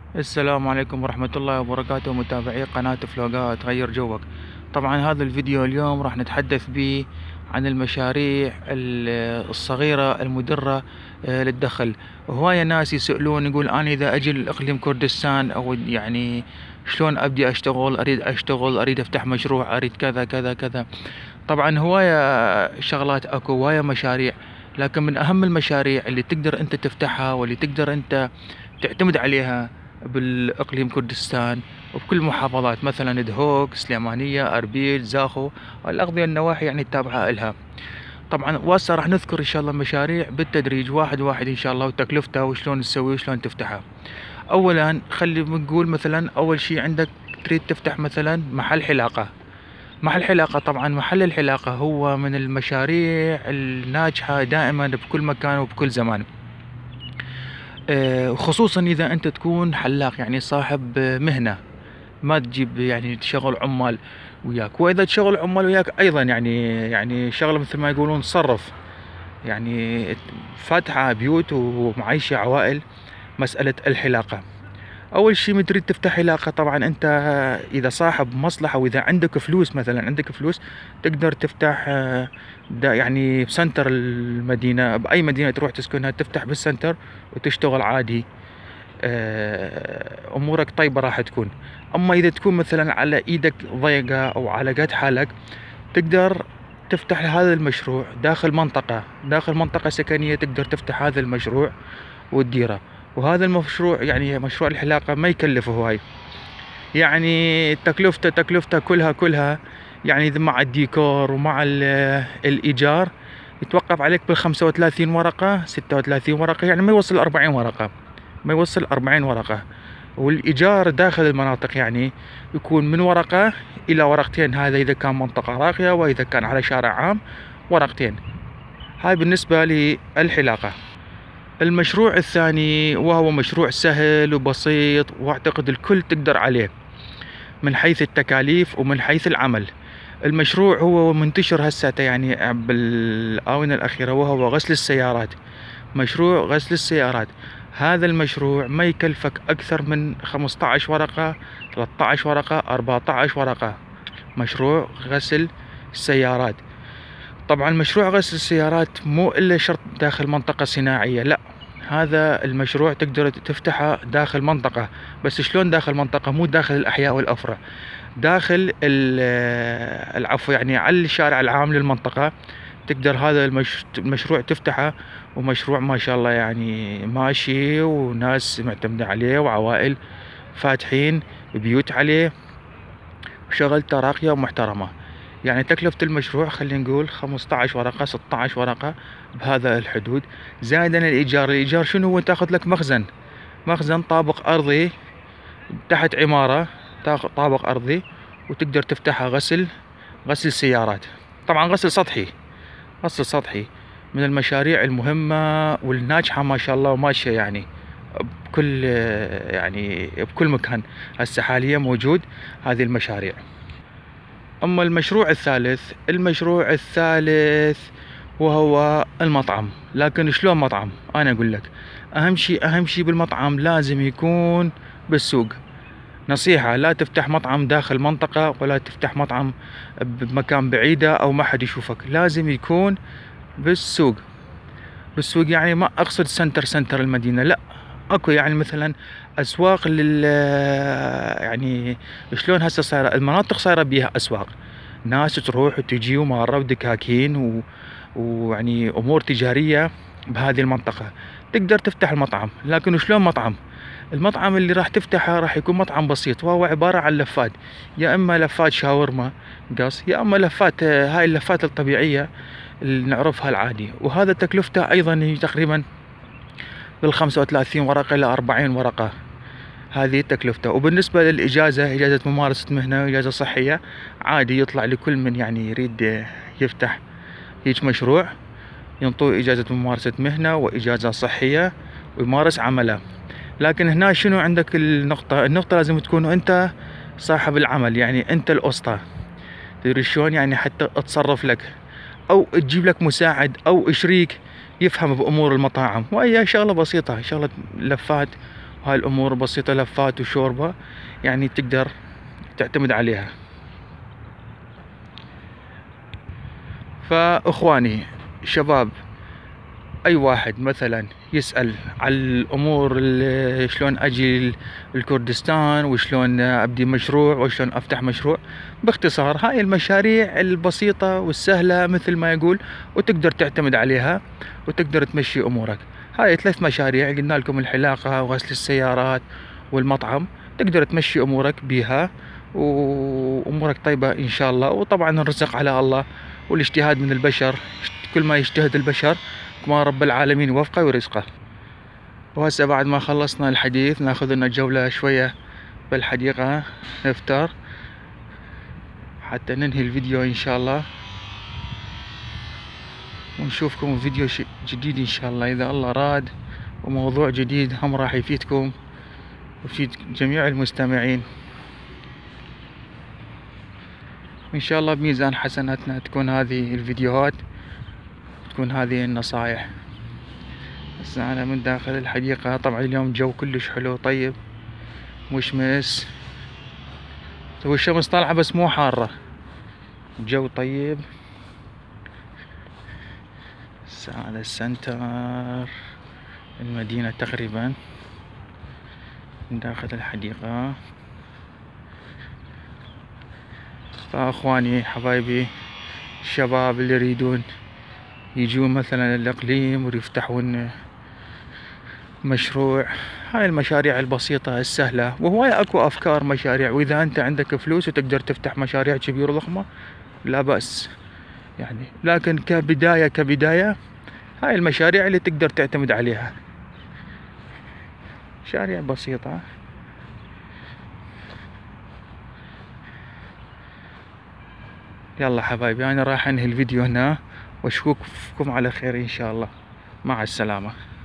السلام عليكم ورحمة الله وبركاته، متابعي قناة فلوقات غير جوك. طبعا هذا الفيديو اليوم راح نتحدث به عن المشاريع الصغيرة المدرة للدخل. هواية ناس يسألون يقول أنا إذا أجي لإقليم كردستان أو يعني شلون أبدي أشتغل، أريد أشتغل، أريد أفتح مشروع، أريد كذا كذا كذا. طبعا هواية شغلات أكو، هواية مشاريع، لكن من أهم المشاريع اللي تقدر أنت تفتحها واللي تقدر أنت تعتمد عليها بالإقليم كردستان وبكل المحافظات، مثلا دهوك، سليمانية، أربيل، زاخو، الأغذية النواحي يعني التابعة إلها. طبعا وهسه راح نذكر إن شاء الله مشاريع بالتدريج واحد واحد إن شاء الله، وتكلفتها وشلون تسوي وشلون تفتحها. أولا خلي نقول مثلا أول شي عندك تريد تفتح مثلا محل حلاقة. محل حلاقة، طبعا محل الحلاقة هو من المشاريع الناجحة دائما بكل مكان وبكل زمان. خصوصا إذا أنت تكون حلاق يعني صاحب مهنة، ما تجيب يعني تشغل عمال وياك، وإذا تشغل عمال وياك أيضا يعني شغلة مثل ما يقولون تصرف، يعني فاتحة بيوت ومعيشة عوائل. مسألة الحلاقة، أول شي من تريد تفتح حلاقة، طبعا أنت إذا صاحب مصلحة وإذا عندك فلوس، مثلا عندك فلوس تقدر تفتح يعني بسنتر المدينة، بأي مدينة تروح تسكنها تفتح بالسنتر وتشتغل عادي. أمورك طيبة راح تكون. أما إذا تكون مثلا على إيدك ضيقة أو على قد حالك، تقدر تفتح هذا المشروع داخل منطقة سكنية، تقدر تفتح هذا المشروع وتديره. وهذا المشروع يعني مشروع الحلاقة ما يكلف هواي، يعني تكلفته كلها يعني إذا مع الديكور ومع الإيجار يتوقف عليك بال35 ورقة 36 ورقة، يعني ما يوصل 40 ورقة، ما يوصل 40 ورقة. والإيجار داخل المناطق يعني يكون من ورقة إلى ورقتين، هذا إذا كان منطقة راقية، وإذا كان على شارع عام ورقتين. هاي بالنسبة للحلاقة. المشروع الثاني وهو مشروع سهل وبسيط، واعتقد الكل تقدر عليه من حيث التكاليف ومن حيث العمل. المشروع هو منتشر هسه يعني بالآونة الأخيرة، وهو غسل السيارات. مشروع غسل السيارات، هذا المشروع ما يكلفك أكثر من 15 ورقة، 13 ورقة، 14 ورقة. مشروع غسل السيارات. طبعا مشروع غسل السيارات مو إلا شرط داخل منطقة صناعية، لا، هذا المشروع تقدر تفتحه داخل منطقة. بس شلون داخل منطقة؟ مو داخل الأحياء والأفرع، داخل العفو يعني على الشارع العام للمنطقة. تقدر هذا المشروع تفتحه، ومشروع ما شاء الله يعني ماشي، وناس معتمدة عليه، وعوائل فاتحين بيوت عليه، وشغلته راقية ومحترمة. يعني تكلفة المشروع خلينا نقول 15 ورقة 16 ورقة بهذا الحدود. زائدا الإيجار شنو هو؟ تاخذ لك مخزن طابق أرضي تحت عمارة، تاخذ طابق أرضي وتقدر تفتحها غسل سيارات. طبعا غسل سطحي من المشاريع المهمة والناجحة ما شاء الله، وماشية يعني بكل مكان. هسه حاليا موجود هذه المشاريع. أما المشروع الثالث وهو المطعم. لكن شلون مطعم؟ أنا أقول لك، أهم شي بالمطعم لازم يكون بالسوق. نصيحة: لا تفتح مطعم داخل منطقة، ولا تفتح مطعم بمكان بعيدة أو ما حد يشوفك، لازم يكون بالسوق. يعني ما أقصد سنتر المدينة، لا، اكو يعني مثلا اسواق يعني شلون هسه صايره المناطق، صايره بيها اسواق، ناس تروح وتجي وماره ودكاكين ويعني امور تجاريه بهذه المنطقه. تقدر تفتح المطعم. لكن شلون مطعم؟ المطعم اللي راح تفتحه راح يكون مطعم بسيط، وهو عباره عن لفات، يا اما لفات شاورما قص، يا اما لفات هاي اللفات الطبيعيه اللي نعرفها العادي. وهذا تكلفته ايضا تقريبا بال35 ورقة إلى 40 ورقة، هذه تكلفته. وبالنسبة للإجازة، إجازة ممارسة مهنة وإجازة صحية، عادي يطلع لكل من يعني يريد يفتح هيج مشروع، ينطوه إجازة ممارسة مهنة وإجازة صحية ويمارس عمله. لكن هنا شنو عندك النقطة لازم تكون أنت صاحب العمل، يعني أنت الأسطى، تدري شلون يعني حتى أتصرف لك، أو تجيب لك مساعد أو شريك يفهم بأمور المطاعم. وهي شغلة بسيطة، شغلة لفات وهاي الأمور بسيطة، لفات وشوربة، يعني تقدر تعتمد عليها. فإخواني شباب، أي واحد مثلا يسأل على الأمور شلون أجي الكردستان، وشلون أبدي مشروع، وشلون أفتح مشروع، باختصار هاي المشاريع البسيطة والسهلة مثل ما يقول، وتقدر تعتمد عليها وتقدر تمشي أمورك. هاي 3 مشاريع قلنا لكم: الحلاقة وغسل السيارات والمطعم. تقدر تمشي أمورك بيها وأمورك طيبة إن شاء الله. وطبعا الرزق على الله والاجتهاد من البشر، كل ما يجتهد البشر كما رب العالمين وفقه ورزقه. وهسه بعد ما خلصنا الحديث ناخذ لنا جولة شوية بالحديقة، نفطر حتى ننهي الفيديو إن شاء الله، ونشوفكم فيديو جديد إن شاء الله إذا الله راد، وموضوع جديد هم راح يفيدكم ويفيد جميع المستمعين إن شاء الله. بميزان حسناتنا تكون هذه الفيديوهات، تكون هذه النصائح. بس أنا من داخل الحديقة. طبعا اليوم جو كلش حلو طيب مشمس، والشمس طالعة بس مو حارة، الجو طيب. هذا السنتر المدينة تقريبا من داخل الحديقة. فأخواني حبايبي الشباب اللي يريدون يجون مثلا الإقليم ويفتحون مشروع، هاي المشاريع البسيطة السهلة، وهواي اكو افكار مشاريع. واذا انت عندك فلوس وتقدر تفتح مشاريع كبيرة ضخمة لا بأس يعني، لكن كبداية هاي المشاريع اللي تقدر تعتمد عليها، مشاريع بسيطة. يلا حبايبي انا راح انهي الفيديو هنا، واشوفكم على خير ان شاء الله. مع السلامة.